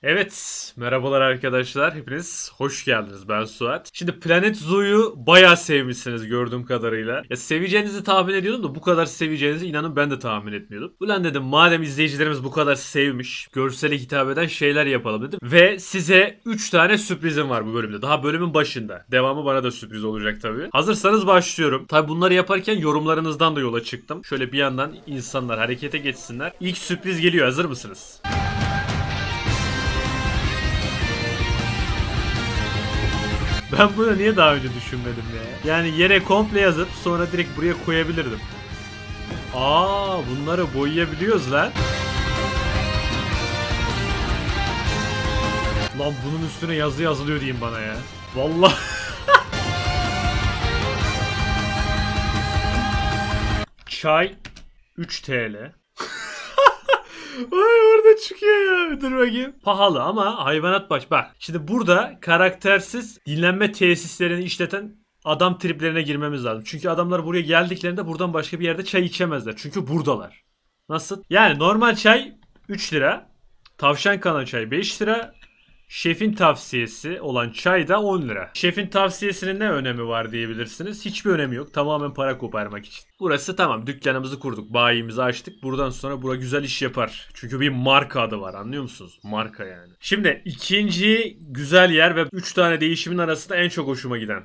Evet, merhabalar arkadaşlar. Hepiniz hoş geldiniz. Ben Suat. Şimdi Planet Zoo'yu bayağı sevmişsiniz gördüğüm kadarıyla. Ya seveceğinizi tahmin ediyordum da bu kadar seveceğinizi inanın ben de tahmin etmiyordum. Ulan dedim madem izleyicilerimiz bu kadar sevmiş, görsele hitap eden şeyler yapalım dedim. Ve size 3 tane sürprizim var bu bölümde. Daha bölümün başında. Devamı bana da sürpriz olacak tabii. Hazırsanız başlıyorum. Tabii bunları yaparken yorumlarınızdan da yola çıktım. Şöyle bir yandan insanlar harekete geçsinler. İlk sürpriz geliyor. Hazır mısınız? Ben bunu niye daha önce düşünmedim ya? Yani yere komple yazıp sonra direkt buraya koyabilirdim. Bunları boyayabiliyoruz lan. Lan bunun üstüne yazı yazılıyor diyeyim bana ya. Vallahi. Çay 3 TL. Ay orada çıkıyor ya. Dur bakayım. Pahalı ama hayvanat bak. Şimdi burada karaktersiz dinlenme tesislerini işleten adam triplerine girmemiz lazım. Çünkü adamlar buraya geldiklerinde buradan başka bir yerde çay içemezler. Çünkü buradalar. Nasıl? Yani normal çay 3 lira. Tavşan kanı çay 5 lira. Şefin tavsiyesi olan çay da 10 lira. Şefin tavsiyesinin ne önemi var diyebilirsiniz. Hiçbir önemi yok. Tamamen para koparmak için. Burası tamam. Dükkanımızı kurduk. Bayimizi açtık. Buradan sonra bura güzel iş yapar. Çünkü bir marka adı var. Anlıyor musunuz? Marka yani. Şimdi ikinci güzel yer ve 3 tane değişimin arasında en çok hoşuma giden.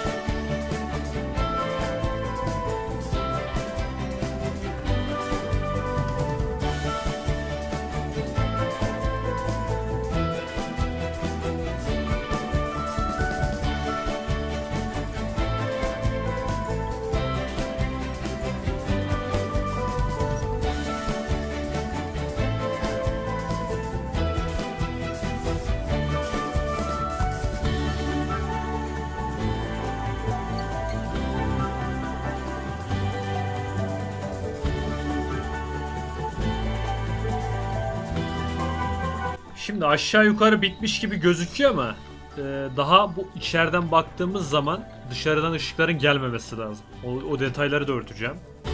Şimdi aşağı yukarı bitmiş gibi gözüküyor ama daha bu içeriden baktığımız zaman dışarıdan ışıkların gelmemesi lazım. O detayları da örteceğim.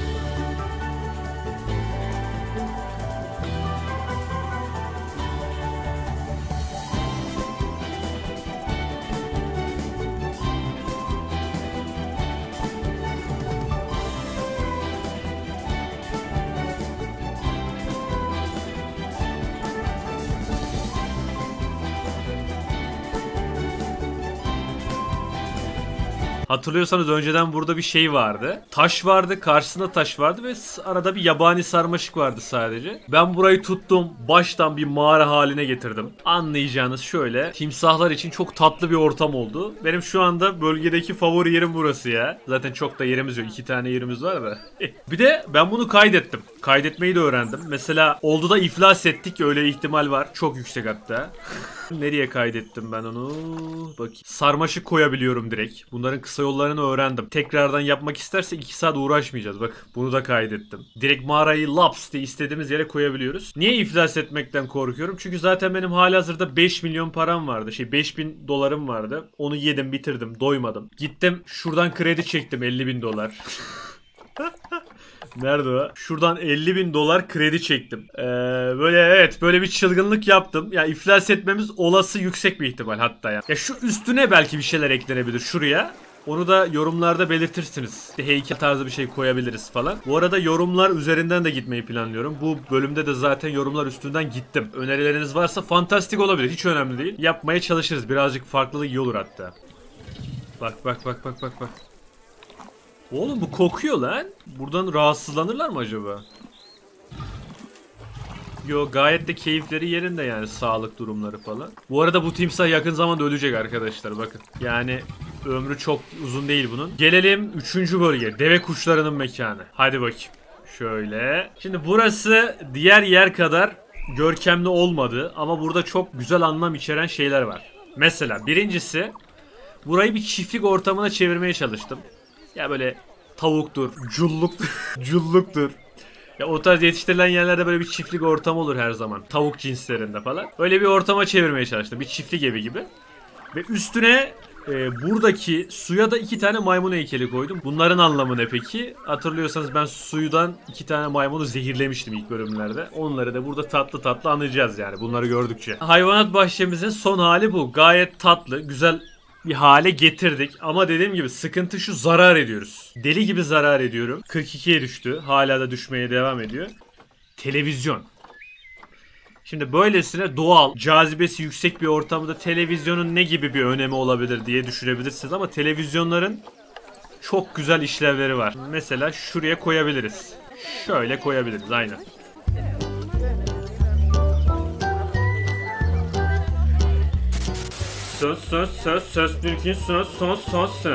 Hatırlıyorsanız önceden burada bir şey vardı. Taş vardı, karşısında taş vardı ve arada bir yabani sarmaşık vardı sadece. Ben burayı tuttum, baştan bir mağara haline getirdim. Anlayacağınız şöyle, timsahlar için çok tatlı bir ortam oldu. Benim şu anda bölgedeki favori yerim burası ya. Zaten çok da yerimiz yok, 2 tane yerimiz var da. Bir de ben bunu kaydettim. Kaydetmeyi de öğrendim. Mesela oldu da iflas ettik, öyle ihtimal var. Çok yüksek hatta. Nereye kaydettim ben onu? Bakayım. Sarmaşık koyabiliyorum direkt. Bunların kısa yollarını öğrendim. Tekrardan yapmak istersek 2 saat uğraşmayacağız. Bak bunu da kaydettim. Direkt mağarayı laps diye istediğimiz yere koyabiliyoruz. Niye iflas etmekten korkuyorum? Çünkü zaten benim halihazırda 5 milyon param vardı. 5000 dolarım vardı. Onu yedim bitirdim. Doymadım. Gittim şuradan kredi çektim 50.000 dolar. Nerede o? Şuradan 50.000 dolar kredi çektim. Böyle evet böyle bir çılgınlık yaptım. Ya iflas etmemiz olası yüksek bir ihtimal hatta ya. Ya şu üstüne belki bir şeyler eklenebilir şuraya. Onu da yorumlarda belirtirsiniz. Heykel tarzı bir şey koyabiliriz falan. Bu arada yorumlar üzerinden de gitmeyi planlıyorum. Bu bölümde de zaten yorumlar üstünden gittim. Önerileriniz varsa fantastik olabilir. Hiç önemli değil. Yapmaya çalışırız. Birazcık farklılık iyi olur hatta. Bak. Oğlum bu kokuyor lan. Buradan rahatsızlanırlar mı acaba? Yo gayet de keyifleri yerinde yani sağlık durumları falan. Bu arada bu timsah yakın zamanda ölecek arkadaşlar bakın. Yani ömrü çok uzun değil bunun. Gelelim 3. bölge. Deve kuşlarının mekanı. Hadi bakayım. Şöyle. Şimdi burası diğer yer kadar görkemli olmadı ama burada çok güzel anlam içeren şeyler var. Mesela birincisi burayı bir çiftlik ortamına çevirmeye çalıştım. Ya böyle tavuktur, culluktur. Ya o tarz yetiştirilen yerlerde böyle bir çiftlik ortam olur her zaman. Tavuk cinslerinde falan. Öyle bir ortama çevirmeye çalıştım. Bir çiftlik evi gibi. Ve üstüne Buradaki suya da 2 tane maymun heykeli koydum. Bunların anlamı ne peki? Hatırlıyorsanız ben suyudan 2 tane maymunu zehirlemiştim ilk bölümlerde. Onları da burada tatlı tatlı anlayacağız yani bunları gördükçe. Hayvanat bahçemizin son hali bu. Gayet tatlı, güzel bir hale getirdik. Ama dediğim gibi sıkıntı şu, zarar ediyoruz. Deli gibi zarar ediyorum. 42'ye düştü. Hala da düşmeye devam ediyor. Televizyon. Şimdi böylesine doğal, cazibesi yüksek bir ortamda televizyonun ne gibi bir önemi olabilir diye düşünebilirsiniz. Ama televizyonların çok güzel işlevleri var. Mesela şuraya koyabiliriz. Şöyle koyabiliriz aynen. Söz bir gün söz.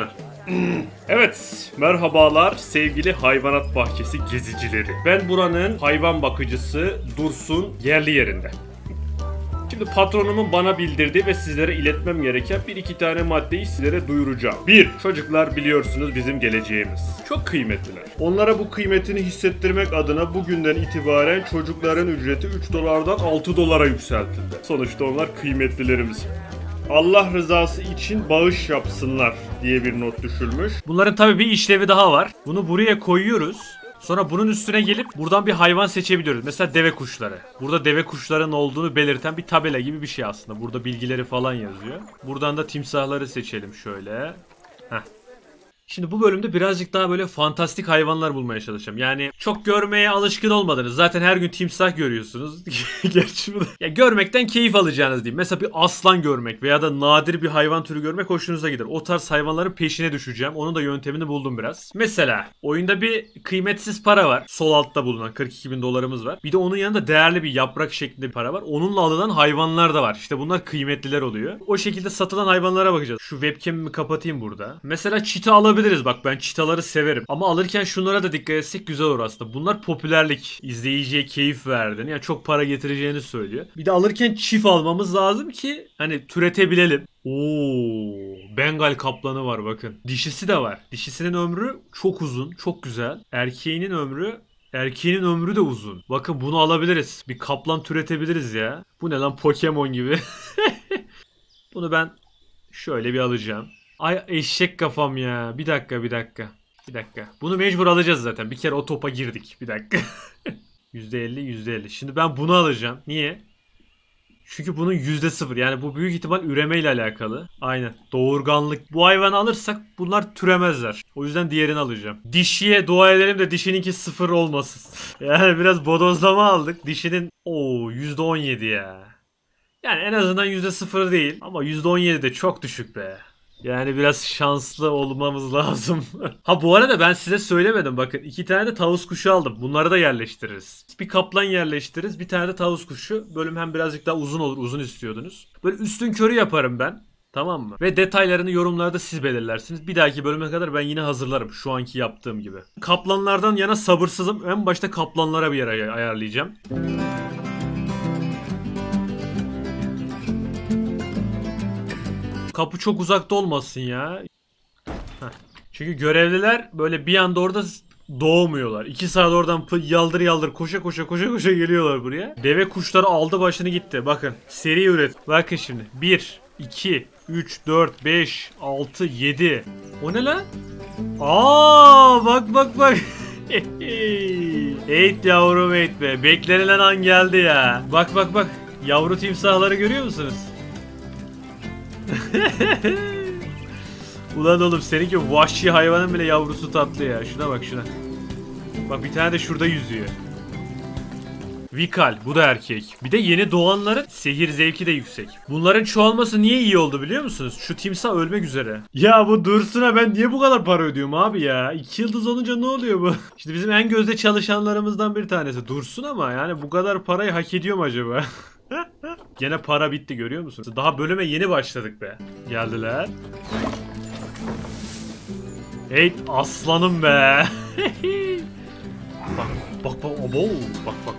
Evet, merhabalar sevgili hayvanat bahçesi gezicileri. Ben buranın hayvan bakıcısı Dursun yerli yerinde. Şimdi patronumun bana bildirdiği ve sizlere iletmem gereken bir iki tane maddeyi sizlere duyuracağım. 1. Çocuklar biliyorsunuz bizim geleceğimiz. Çok kıymetliler. Onlara bu kıymetini hissettirmek adına bugünden itibaren çocukların ücreti 3 dolardan 6 dolara yükseltildi. Sonuçta onlar kıymetlilerimiz. Allah rızası için bağış yapsınlar diye bir not düşülmüş. Bunların tabii bir işlevi daha var. Bunu buraya koyuyoruz. Sonra bunun üstüne gelip buradan bir hayvan seçebiliyoruz. Mesela deve kuşları. Burada deve kuşlarının olduğunu belirten bir tabela gibi bir şey aslında. Burada bilgileri falan yazıyor. Buradan da timsahları seçelim şöyle. Heh. Şimdi bu bölümde birazcık daha böyle fantastik hayvanlar bulmaya çalışacağım. Yani çok görmeye alışkın olmadınız. Zaten her gün timsah görüyorsunuz. Gerçi bu da... Ya görmekten keyif alacağınız diyeyim. Mesela bir aslan görmek veya da nadir bir hayvan türü görmek hoşunuza gider. O tarz hayvanların peşine düşeceğim. Onun da yöntemini buldum biraz. Mesela oyunda bir kıymetsiz para var. Sol altta bulunan 42 bin dolarımız var. Bir de onun yanında değerli bir yaprak şeklinde bir para var. Onunla alınan hayvanlar da var. İşte bunlar kıymetliler oluyor. O şekilde satılan hayvanlara bakacağız. Şu webcam'imi kapatayım burada. Mesela çita alabiliriz. Bak ben çitaları severim. Ama alırken şunlara da dikkat etsek güzel olur aslında. Bunlar popülerlik. İzleyiciye keyif verdiğini. Yani çok para getireceğini söylüyor. Bir de alırken çift almamız lazım ki hani türetebilelim. Oo, Bengal kaplanı var bakın. Dişisi de var. Dişisinin ömrü çok uzun. Çok güzel. Erkeğinin ömrü de uzun. Bakın bunu alabiliriz. Bir kaplan türetebiliriz ya. Bu ne lan, Pokemon gibi. Bunu ben şöyle bir alacağım. Ay eşek kafam ya. Bir dakika. Bunu mecbur alacağız zaten. Bir kere o topa girdik. Bir dakika. %50. Şimdi ben bunu alacağım. Niye? Çünkü bunun %0. Yani bu büyük ihtimal üremeyle alakalı. Aynen. Doğurganlık. Bu hayvanı alırsak bunlar türemezler. O yüzden diğerini alacağım. Dişiye dua edelim de dişininki 0 olmasın. Yani biraz bodozlama aldık. Dişinin %17 ya. Yani en azından %0 değil. Ama %17 de çok düşük be. Yani biraz şanslı olmamız lazım. Ha bu arada ben size söylemedim bakın. 2 tane de tavus kuşu aldım. Bunları da yerleştiririz. Bir kaplan yerleştiririz. Bir tane de tavus kuşu. Bölüm hem birazcık daha uzun olur. Uzun istiyordunuz. Böyle üstünkörü yaparım ben. Tamam mı? Ve detaylarını yorumlarda siz belirlersiniz. Bir dahaki bölüme kadar ben yine hazırlarım. Şu anki yaptığım gibi. Kaplanlardan yana sabırsızım. En başta kaplanlara bir yer ayarlayacağım. Kapı çok uzakta olmasın ya. Heh. Çünkü görevliler böyle bir anda orada doğmuyorlar. 2 saat oradan yaldır koşa geliyorlar buraya. Deve kuşları aldı başını gitti. Bakın seri üret. Bakın şimdi. 1, 2, 3, 4, 5, 6, 7. O ne lan? Aa, bak. Eğit yavrum eğit be. Beklenilen an geldi ya. Bak. Yavru timsahları görüyor musunuz? Ulan oğlum seninki vahşi hayvanın bile yavrusu tatlı ya. Şuna bak şuna. Bak bir tane de şurada yüzüyor. Vikal, bu da erkek. Bir de yeni doğanların sehir zevki de yüksek. Bunların çoğalması niye iyi oldu biliyor musunuz? Şu timsah ölmek üzere. Ya bu Dursun'a ben niye bu kadar para ödüyorum abi ya? 2 yıldız olunca ne oluyor bu? İşte bizim en gözde çalışanlarımızdan bir tanesi Dursun, ama yani bu kadar parayı hak ediyor mu acaba? Gene para bitti, görüyor musunuz? Daha bölüme yeni başladık be. Geldiler. Hey aslanım be. Bak. Abo. Bak.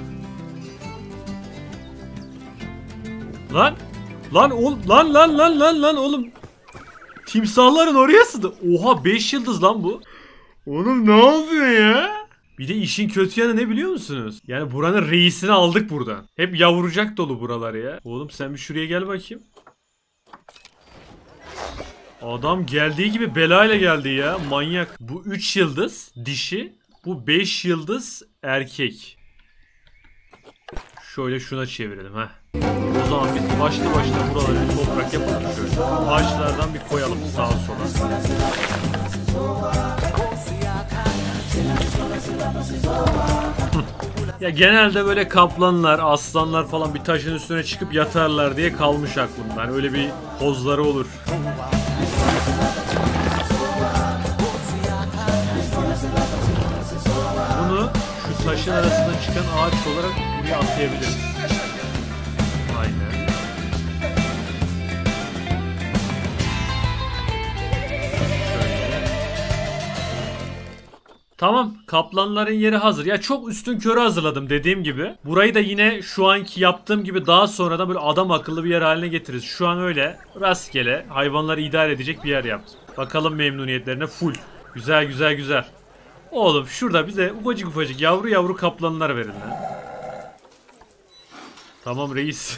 Lan oğlum. Timsahların oraya sığdı. Oha 5 yıldız lan bu. Oğlum ne yapıyor ya? Bir de işin kötü yanı ne biliyor musunuz? Yani buranın reisini aldık buradan. Hep yavrucak dolu buralar ya. Oğlum sen bir şuraya gel bakayım. Adam geldiği gibi belayla geldi ya. Manyak. Bu 3 yıldız dişi. Bu 5 yıldız erkek. Şöyle şuna çevirelim ha. O zaman biz başlı başına buraları bir toprak yapalım şöyle. Ağaçlardan bir koyalım sağa sola. Ya genelde böyle kaplanlar, aslanlar falan bir taşın üstüne çıkıp yatarlar diye kalmış aklımdan. Öyle bir pozları olur. Bunu şu taşın arasından çıkan ağaç olarak buraya atlayabiliriz. Aynen. Tamam, kaplanların yeri hazır. Ya çok üstünkörü hazırladım dediğim gibi. Burayı da yine şu anki yaptığım gibi daha sonradan böyle adam akıllı bir yer haline getiririz. Şu an öyle rastgele hayvanları idare edecek bir yer yaptım. Bakalım memnuniyetlerine full. Güzel güzel güzel. Oğlum şurada bize ufacık ufacık yavru yavru kaplanlar verin lan. Tamam reis.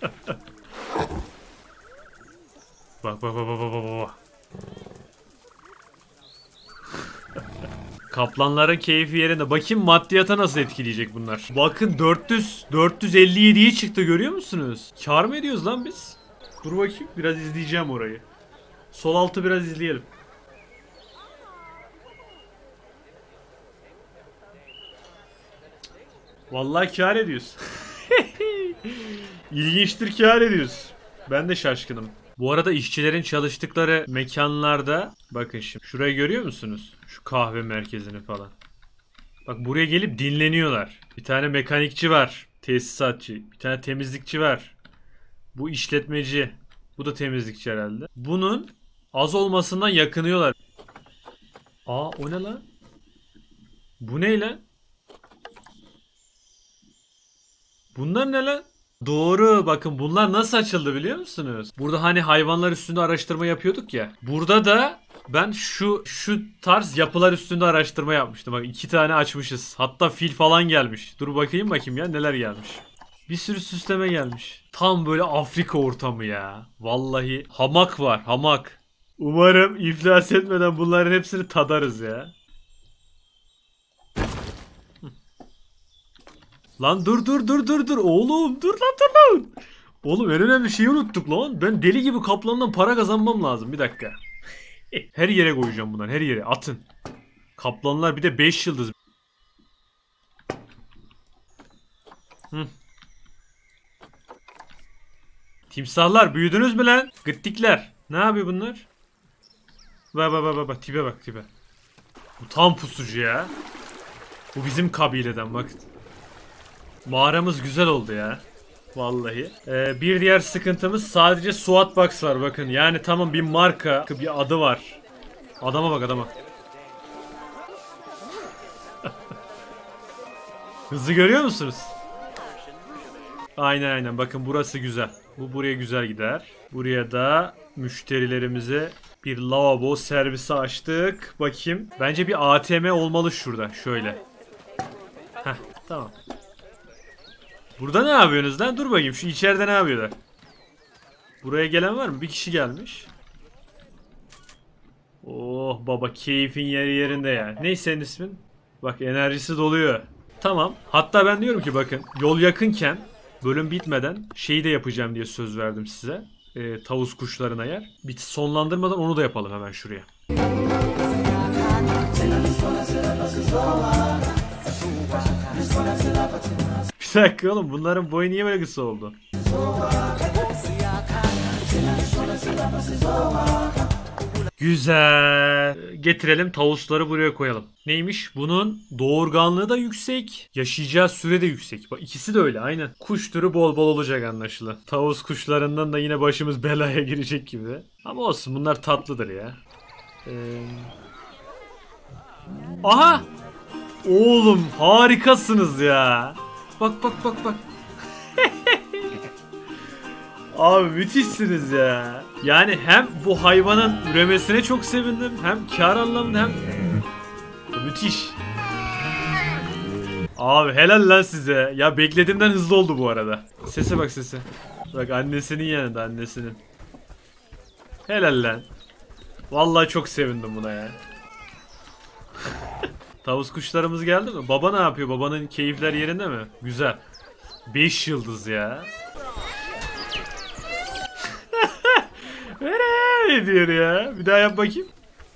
Bak bak bak bak bak bak. Kaplanların keyfi yerinde. Bakayım maddiyata nasıl etkileyecek bunlar. Bakın 457'ye çıktı, görüyor musunuz? Kar mı ediyoruz lan biz? Dur bakayım, biraz izleyeceğim orayı. Sol altı biraz izleyelim. Vallahi kar ediyoruz. İlginçtir, kar ediyoruz. Ben de şaşkınım. Bu arada işçilerin çalıştıkları mekanlarda bakın şimdi şurayı görüyor musunuz? Şu kahve merkezini falan. Bak buraya gelip dinleniyorlar. Bir tane mekanikçi var, tesisatçı. Bir tane temizlikçi var. Bu işletmeci. Bu da temizlikçi herhalde. Bunun az olmasından yakınıyorlar. Aa o ne lan? Bu ne lan? Bunlar ne lan? Doğru, bakın bunlar nasıl açıldı biliyor musunuz? Burada hani hayvanlar üstünde araştırma yapıyorduk ya. Burada da ben şu tarz yapılar üstünde araştırma yapmıştım. Bak 2 tane açmışız. Hatta fil falan gelmiş. Dur bakayım ya neler gelmiş. Bir sürü süsleme gelmiş. Tam böyle Afrika ortamı ya. Vallahi hamak var, hamak. Umarım iflas etmeden bunların hepsini tadarız ya. Lan dur oğlum, dur lan. Oğlum en önemli şeyi unuttuk lan. Ben deli gibi kaplandan para kazanmam lazım, bir dakika. Her yere koyacağım bunları, her yere atın. Kaplanlar bir de 5 yıldız. Hı. Timsahlar büyüdünüz mü lan? Gıttikler. Ne yapıyor bunlar? Bak tipe bak tipe. Bu tam pusucu ya. Bu bizim kabileden bak. Mağaramız güzel oldu ya. Vallahi. Bir diğer sıkıntımız sadece SWAT Box var bakın. Yani tamam bir marka, bir adı var. Adama bak adama. Hızı görüyor musunuz? Aynen bakın burası güzel. Bu buraya güzel gider. Buraya da müşterilerimize bir lavabo servisi açtık. Bakayım. Bence bir ATM olmalı şurada. Şöyle. Heh tamam. Burada ne yapıyorsunuz lan? Dur bakayım şu içeride ne yapıyorlar? Buraya gelen var mı? Bir kişi gelmiş. Oh baba keyfin yeri yerinde ya. Neyse senin ismin? Bak enerjisi doluyor. Tamam. Hatta ben diyorum ki bakın yol yakınken bölüm bitmeden şeyi de yapacağım diye söz verdim size. Tavus kuşlarına yer. Bir sonlandırmadan onu da yapalım hemen şuraya. Bir dakika oğlum bunların boyu niye böyle kısa oldu? Güzel. Getirelim tavusları buraya koyalım. Neymiş? Bunun doğurganlığı da yüksek. Yaşayacağı süre de yüksek. Bak ikisi de öyle aynen. Kuş türü bol bol olacak anlaşılan. Tavus kuşlarından da yine başımız belaya girecek gibi. Ama olsun bunlar tatlıdır ya. Aha! Oğlum harikasınız ya. Bak. Abi müthişsiniz ya. Yani hem bu hayvanın üremesine çok sevindim. Hem kar anlamında hem... Müthiş. Abi helal lan size. Ya beklediğimden hızlı oldu bu arada. Sese bak sese. Bak annesinin yanında annesinin. Helal lan. Vallahi çok sevindim buna ya. Tavus kuşlarımız geldi mi? Baba ne yapıyor? Babanın keyifler yerinde mi? Güzel. 5 yıldız ya. Ne diyor ya? Bir daha yap bakayım.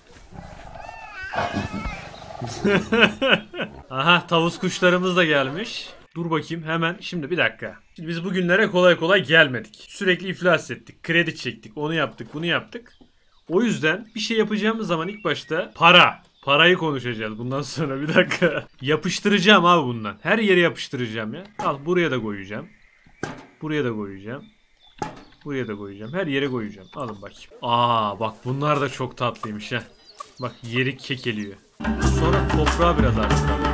Aha, tavus kuşlarımız da gelmiş. Dur bakayım hemen. Şimdi bir dakika. Şimdi biz bugünlere kolay kolay gelmedik. Sürekli iflas ettik. Kredi çektik. Onu yaptık, bunu yaptık. O yüzden bir şey yapacağımız zaman ilk başta parayı konuşacağız bundan sonra. Bir dakika. Yapıştıracağım abi bundan. Her yere yapıştıracağım ya. Al, buraya da koyacağım. Buraya da koyacağım. Buraya da koyacağım. Her yere koyacağım. Alın bakayım. Aa bak, bunlar da çok tatlıymış ha. Bak, yeri kekeliyor. Sonra toprağa biraz arttıralım.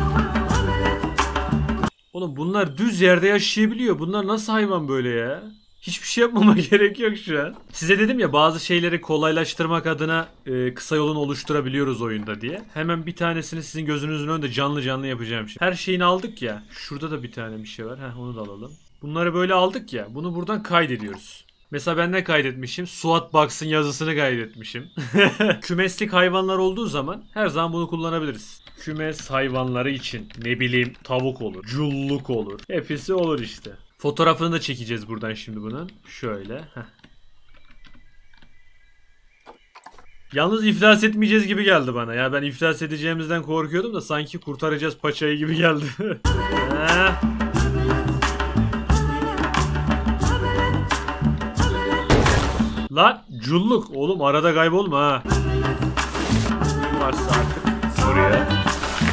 Oğlum bunlar düz yerde yaşayabiliyor. Bunlar nasıl hayvan böyle ya? Hiçbir şey yapmama gerek yok şu an. Size dedim ya, bazı şeyleri kolaylaştırmak adına kısa yolunu oluşturabiliyoruz oyunda diye. Hemen bir tanesini sizin gözünüzün önünde canlı canlı yapacağım şimdi. Her şeyini aldık ya. Şurada da bir tane bir şey var. Heh, onu da alalım. Bunları böyle aldık ya. Bunu buradan kaydediyoruz. Mesela ben ne kaydetmişim? SWAT Box'ın yazısını kaydetmişim. Kümeslik hayvanlar olduğu zaman her zaman bunu kullanabiliriz. Kümes hayvanları için ne bileyim tavuk olur, culluk olur. Hepsi olur işte. Fotoğrafını da çekeceğiz buradan şimdi bunun. Şöyle. Heh. Yalnız iflas etmeyeceğiz gibi geldi bana. Ya ben iflas edeceğimizden korkuyordum da sanki kurtaracağız paçayı gibi geldi. Lan culluk. Oğlum arada kaybolma ha. Varsa artık buraya.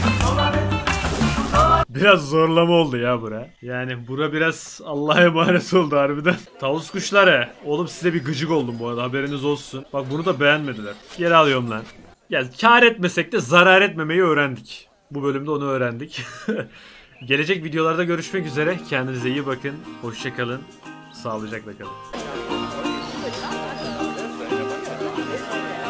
Biraz zorlama oldu ya bura. Yani bura biraz Allah'a emanet oldu harbiden. Tavus kuşları. Oğlum size bir gıcık oldum bu arada, haberiniz olsun. Bak bunu da beğenmediler. Geri alıyorum lan. Ya kar etmesek de zarar etmemeyi öğrendik. Bu bölümde onu öğrendik. Gelecek videolarda görüşmek üzere. Kendinize iyi bakın. Hoşça kalın. Sağlıcakla kalın.